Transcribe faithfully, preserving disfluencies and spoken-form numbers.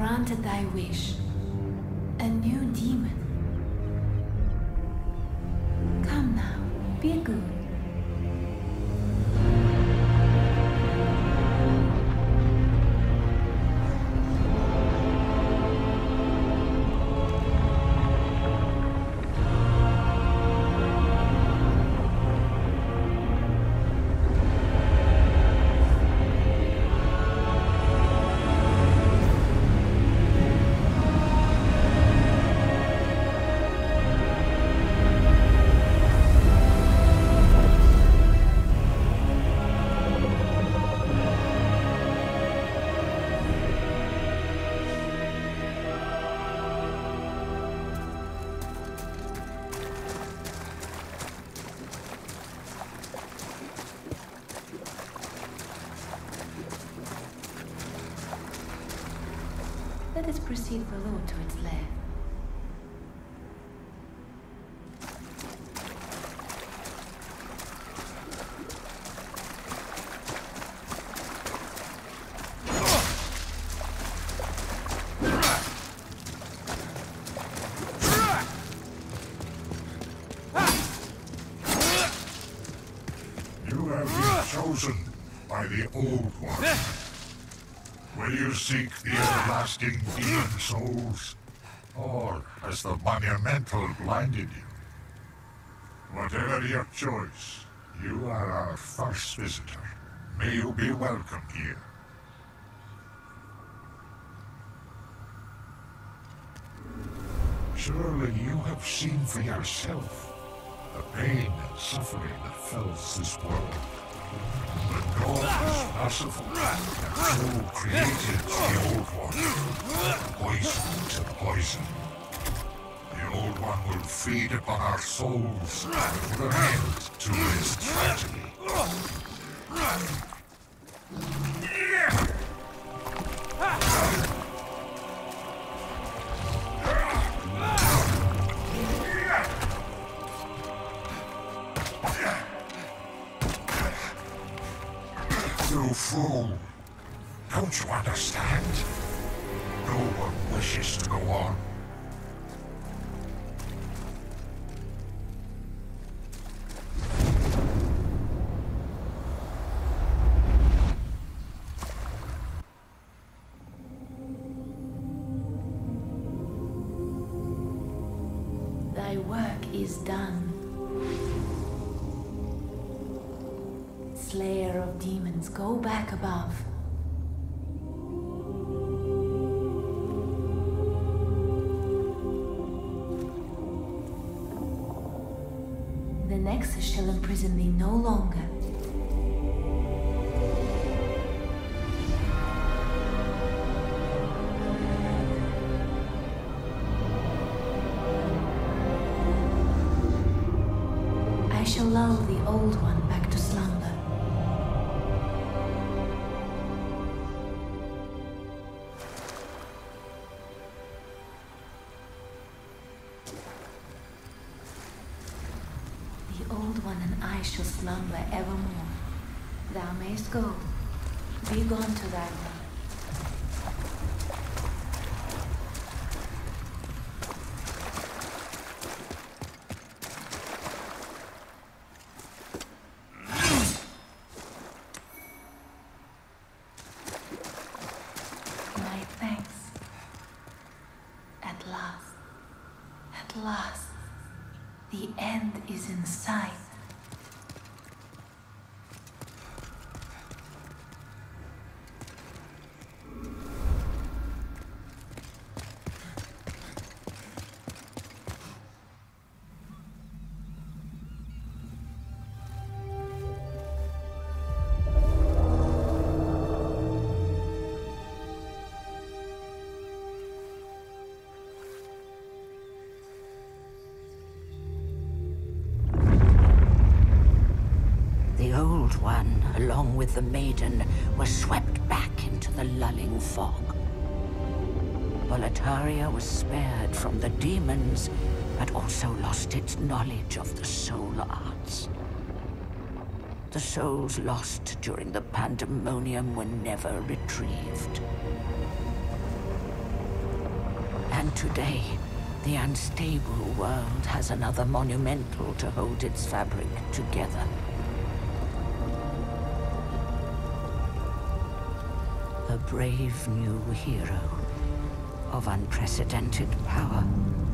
granted thy wish. A new demon. Come now, be good. Let us proceed below to its lair. You have been chosen by the Old One. Will you seek the everlasting demon souls? Or has the monumental blinded you? Whatever your choice, you are our first visitor. May you be welcome here. Surely you have seen for yourself the pain and suffering that fills this world. But God is merciful, and so created the Old One, poison to the poison. The Old One will feed upon our souls and put an end to this tragedy. You fool! Don't you understand? No one wishes to go on. Thy work is done. Slayer of demons, go back above. The Nexus shall imprison thee no longer. I shall lull the Old One back to slumber. The Old One and I shall slumber evermore. Thou mayst go. Be gone to thy room. My thanks. At last. At last. The end is in sight. The Old One, along with the Maiden, were swept back into the lulling fog. Boletaria was spared from the demons, but also lost its knowledge of the soul arts. The souls lost during the pandemonium were never retrieved. even today, the unstable world has another monumental to hold its fabric together. A brave new hero of unprecedented power.